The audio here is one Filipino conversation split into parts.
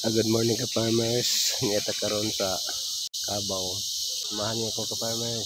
Good morning ka farmers. Ngeta karon sa Kabaw. Samahan niyo ako ka farmers.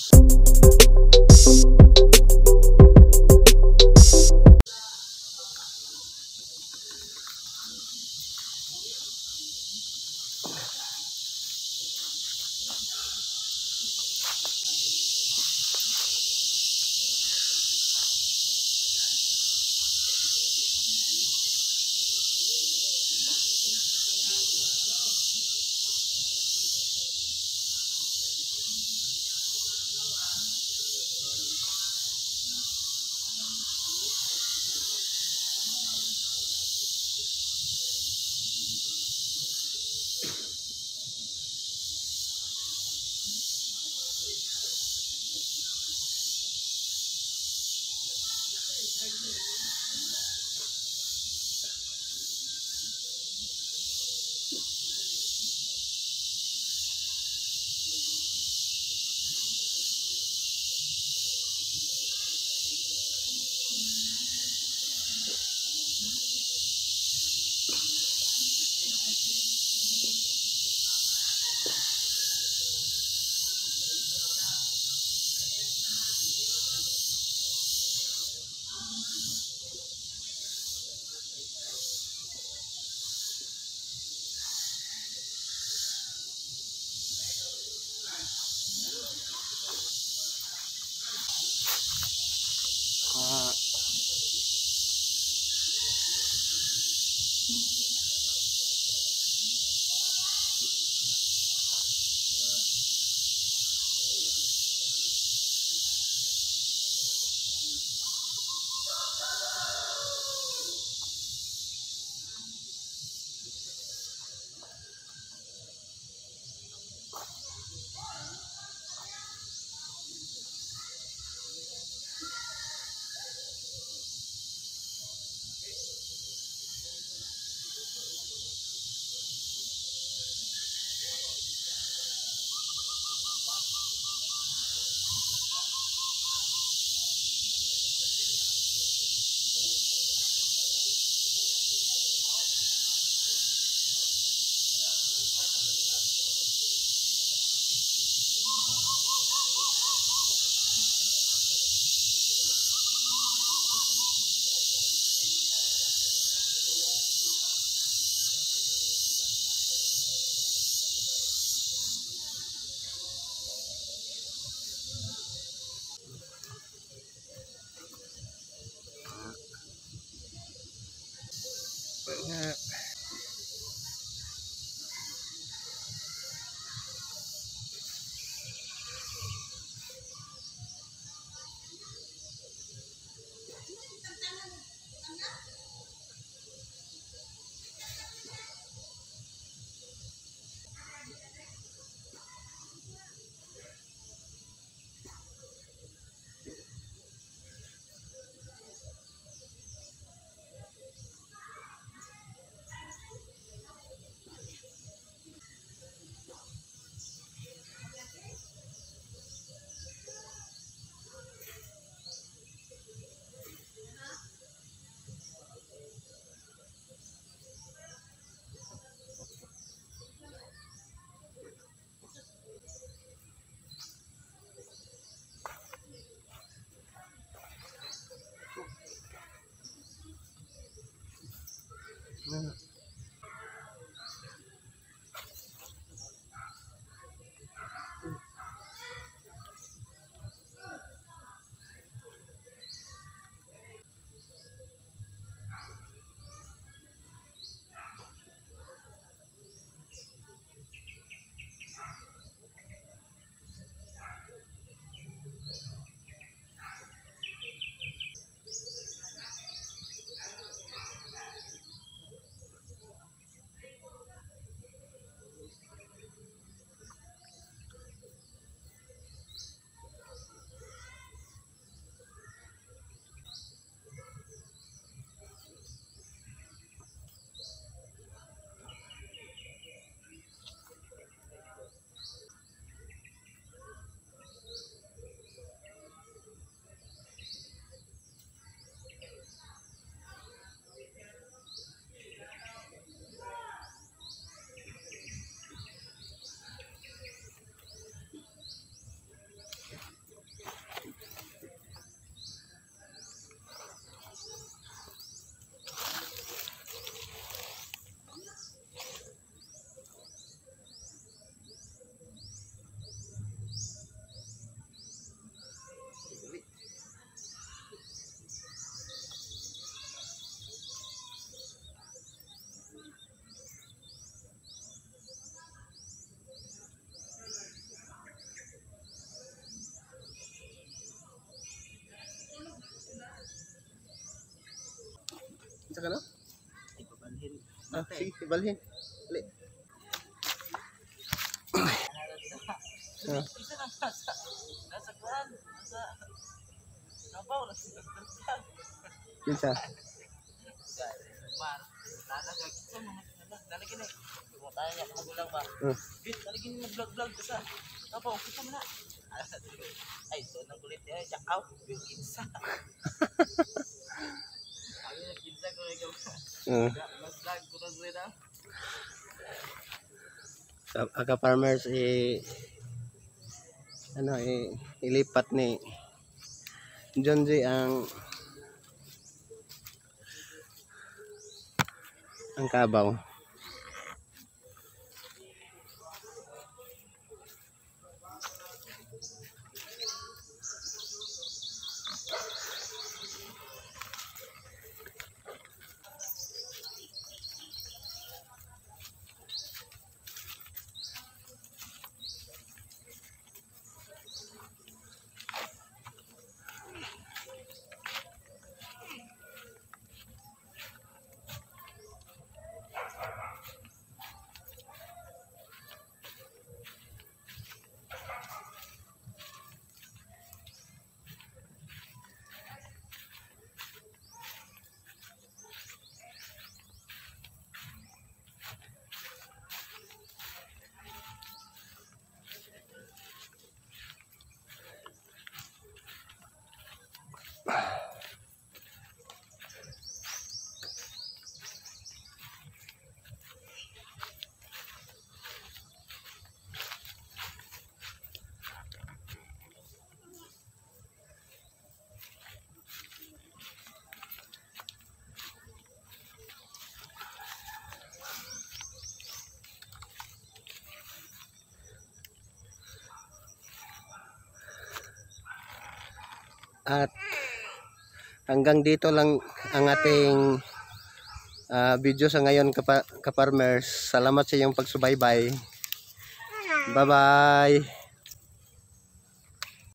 Sige, ibalhin. Ali. Isa na nasa kuan, nasa Davao na sila. Kinsa? Mar, lalagay sa mga lalagay na. Kung tayo nga magulang ba? Bit, lalagay mo vlog-vlog ka sa Davao, kita mo na. Ay, so nang kulit niya, check out yung kinsa. Ay, yung kinsa ko rin mas vlog ko na rin ah. Aka farmers ilipat ni John J ang kabaw. At hanggang dito lang ang ating video sa ngayon, ka-farmers. Salamat sa iyong pagsubaybay. Bye-bye.